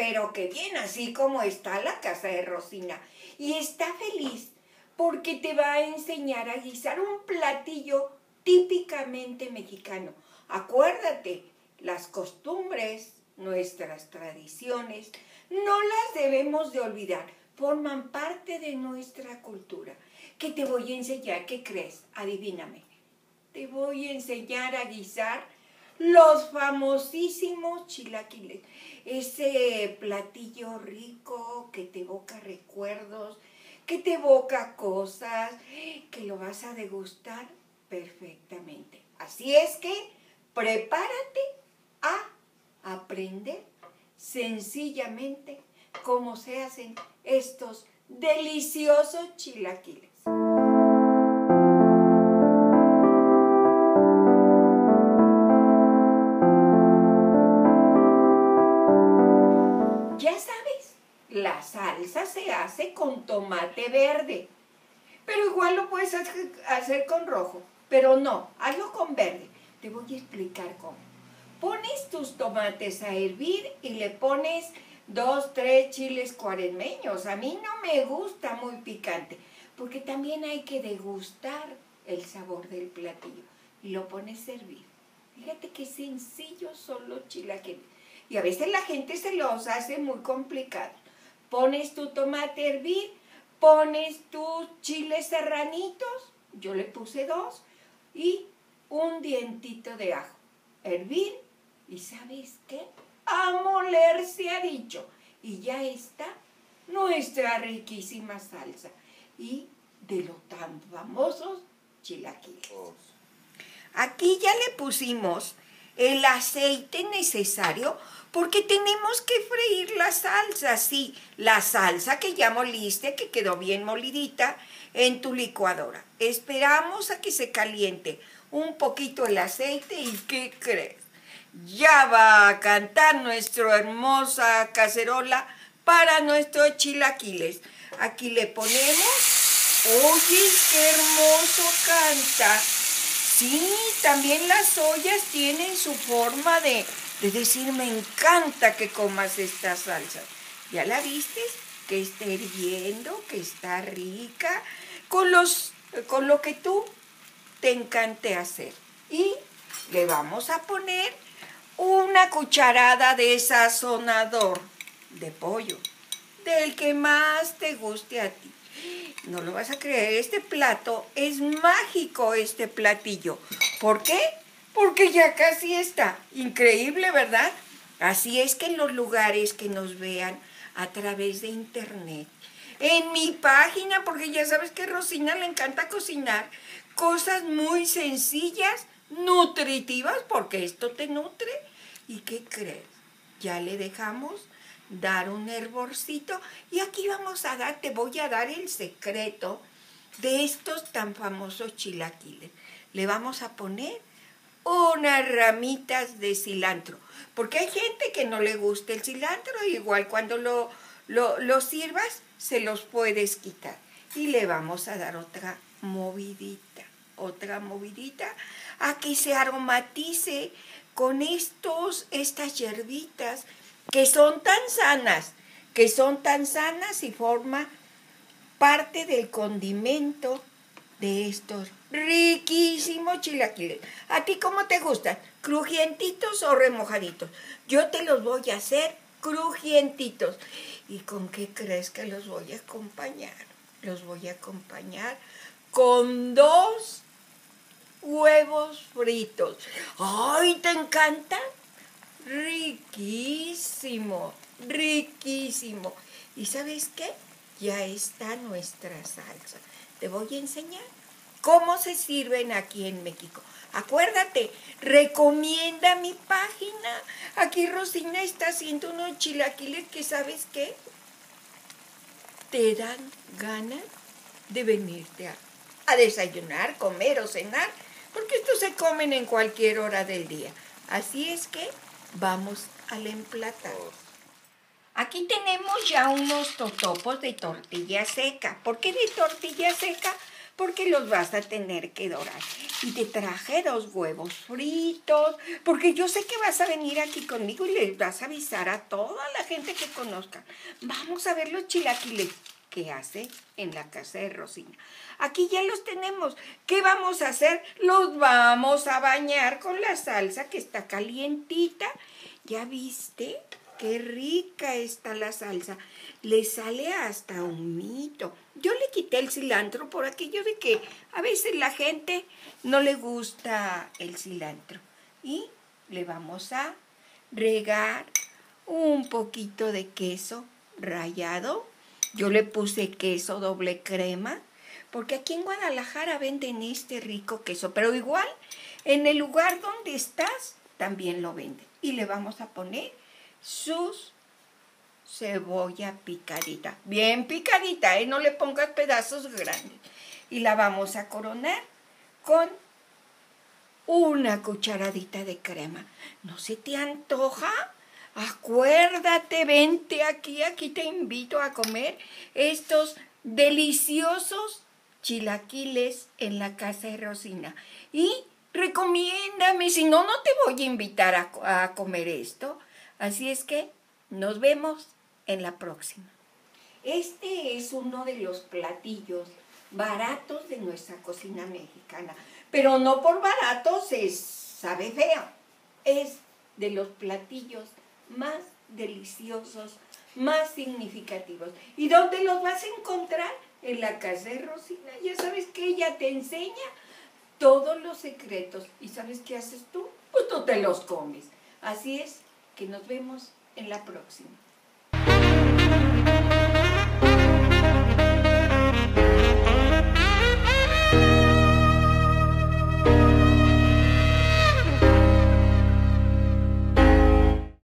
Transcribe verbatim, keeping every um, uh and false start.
pero que bien, así como está la casa de Rosina. Y está feliz porque te va a enseñar a guisar un platillo típicamente mexicano. Acuérdate, las costumbres, nuestras tradiciones, no las debemos de olvidar. Forman parte de nuestra cultura. ¿Qué te voy a enseñar? ¿Qué crees? Adivíname. Te voy a enseñar a guisar los famosísimos chilaquiles. Ese platillo rico que te evoca recuerdos, que te evoca cosas, que lo vas a degustar perfectamente. Así es que prepárate a aprender sencillamente cómo se hacen estos deliciosos chilaquiles. Ya sabes, la salsa se hace con tomate verde, pero igual lo puedes hacer con rojo, pero no, hazlo con verde. Te voy a explicar cómo. Pones tus tomates a hervir y le pones dos, tres chiles cuaresmeños. A mí no me gusta muy picante, porque también hay que degustar el sabor del platillo. Y lo pones a hervir. Fíjate qué sencillos son los chilaquiles. Y a veces la gente se los hace muy complicados. Pones tu tomate a hervir, pones tus chiles serranitos, yo le puse dos, y un dientito de ajo. Hervir, y ¿sabes qué? A moler se ha dicho. Y ya está nuestra riquísima salsa. Y de los tan famosos chilaquiles. Aquí ya le pusimos el aceite necesario porque tenemos que freír la salsa, sí, la salsa que ya moliste, que quedó bien molidita en tu licuadora. Esperamos a que se caliente un poquito el aceite y ¿qué crees? Ya va a cantar nuestra hermosa cacerola para nuestros chilaquiles. Aquí le ponemos, oye, qué hermoso canta. Sí, también las ollas tienen su forma de, de decir, me encanta que comas esta salsa. ¿Ya la viste? Que está hirviendo, que está rica, con, los, con lo que tú te encante hacer. Y le vamos a poner una cucharada de sazonador de pollo, del que más te guste a ti. No lo vas a creer, este plato es mágico, este platillo. ¿Por qué? Porque ya casi está. Increíble, ¿verdad? Así es que en los lugares que nos vean a través de internet, en mi página, porque ya sabes que a Rosina le encanta cocinar cosas muy sencillas, nutritivas, porque esto te nutre. ¿Y qué crees? Ya le dejamos dar un hervorcito y aquí vamos a dar, te voy a dar el secreto de estos tan famosos chilaquiles. Le vamos a poner unas ramitas de cilantro, porque hay gente que no le gusta el cilantro, igual cuando lo, lo, lo sirvas se los puedes quitar. Y le vamos a dar otra movidita, otra movidita a que se aromatice con estos, estas hierbitas que son tan sanas, que son tan sanas y forma parte del condimento de estos riquísimos chilaquiles. ¿A ti cómo te gustan? ¿Crujientitos o remojaditos? Yo te los voy a hacer crujientitos. ¿Y con qué crees que los voy a acompañar? Los voy a acompañar con dos huevos fritos. ¡Ay, te encantan! Riquísimo, riquísimo. ¿Y sabes qué? Ya está nuestra salsa. Te voy a enseñar cómo se sirven aquí en México. Acuérdate, recomienda mi página. Aquí Rosina está haciendo unos chilaquiles que, ¿sabes qué? Te dan ganas de venirte a, a desayunar, comer o cenar, porque estos se comen en cualquier hora del día. Así es que vamos al emplatado. Aquí tenemos ya unos totopos de tortilla seca. ¿Por qué de tortilla seca? porque los vas a tener que dorar. Y te traje dos huevos fritos, porque yo sé que vas a venir aquí conmigo y les vas a avisar a toda la gente que conozca. Vamos a ver los chilaquiles que hace en la casa de Rosina. Aquí ya los tenemos. ¿Qué vamos a hacer? Los vamos a bañar con la salsa que está calientita. ¿Ya viste? Qué rica está la salsa. Le sale hasta humito. Yo le quité el cilantro por aquello de que a veces la gente no le gusta el cilantro. Y le vamos a regar un poquito de queso rallado. Yo le puse queso doble crema, porque aquí en Guadalajara venden este rico queso, pero igual en el lugar donde estás también lo venden. Y le vamos a poner sus cebolla picadita, bien picadita, ¿eh? No le pongas pedazos grandes. Y la vamos a coronar con una cucharadita de crema. ¿No se te antoja? Acuérdate, vente aquí, aquí te invito a comer estos deliciosos chilaquiles en la casa de Rosina. Y recomiéndame, si no, no te voy a invitar a, a comer esto. Así es que nos vemos en la próxima. Este es uno de los platillos baratos de nuestra cocina mexicana. Pero no por baratos es, sabe feo. Es de los platillos más deliciosos, más significativos. ¿Y dónde los vas a encontrar? En la casa de Rosina. Ya sabes que ella te enseña todos los secretos. ¿Y sabes qué haces tú? Pues tú te los comes. Así es que nos vemos en la próxima.